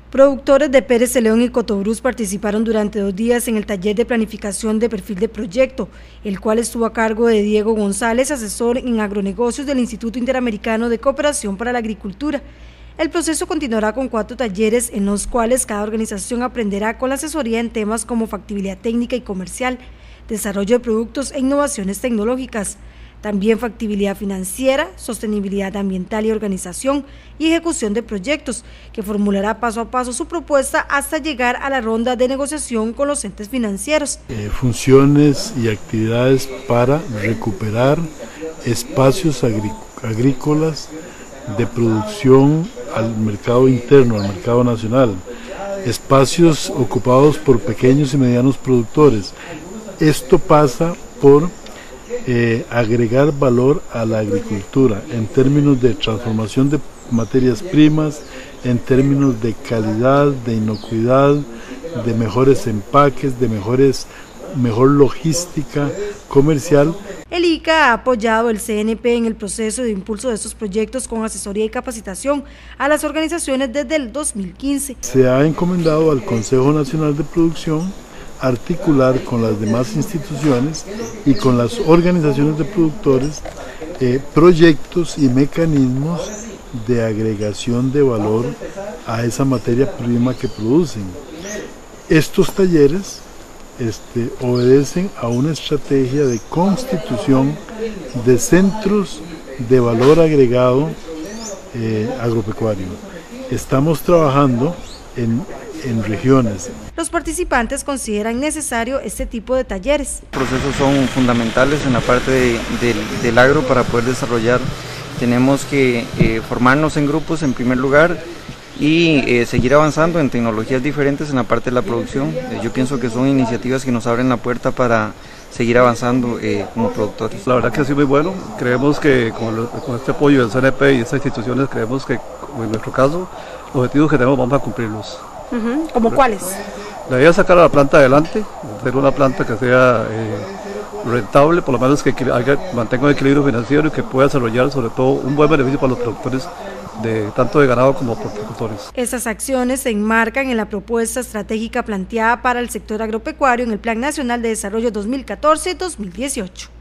Productores de Pérez Celedón y Cotobruz participaron durante 2 días en el taller de planificación de perfil de proyecto, el cual estuvo a cargo de Diego González, asesor en agronegocios del Instituto Interamericano de Cooperación para la Agricultura. El proceso continuará con 4 talleres en los cuales cada organización aprenderá con la asesoría en temas como factibilidad técnica y comercial, desarrollo de productos e innovaciones tecnológicas. También factibilidad financiera, sostenibilidad ambiental y organización y ejecución de proyectos, que formulará paso a paso su propuesta hasta llegar a la ronda de negociación con los entes financieros. Funciones y actividades para recuperar espacios agrícolas de producción al mercado interno, al mercado nacional, espacios ocupados por pequeños y medianos productores. Esto pasa por agregar valor a la agricultura en términos de transformación de materias primas, en términos de calidad, de inocuidad, de mejores empaques, de mejor logística comercial. El ICA ha apoyado el CNP en el proceso de impulso de estos proyectos con asesoría y capacitación a las organizaciones desde el 2015. Se ha encomendado al Consejo Nacional de Producción articular con las demás instituciones y con las organizaciones de productores proyectos y mecanismos de agregación de valor a esa materia prima que producen. Estos talleres obedecen a una estrategia de constitución de centros de valor agregado agropecuario. Estamos trabajando en regiones. Los participantes consideran necesario este tipo de talleres. Los procesos son fundamentales en la parte del agro para poder desarrollar. Tenemos que formarnos en grupos en primer lugar y seguir avanzando en tecnologías diferentes en la parte de la producción. Yo pienso que son iniciativas que nos abren la puerta para seguir avanzando como productores. La verdad que ha sido muy bueno. Creemos que con este apoyo del CNP y estas instituciones, creemos que en nuestro caso los objetivos que tenemos vamos a cumplirlos. ¿Cómo cuáles? La idea es sacar a la planta adelante, hacer una planta que sea rentable, por lo menos que mantenga un equilibrio financiero y que pueda desarrollar sobre todo un buen beneficio para los productores tanto de ganado como porcicultores. Estas acciones se enmarcan en la propuesta estratégica planteada para el sector agropecuario en el Plan Nacional de Desarrollo 2014-2018.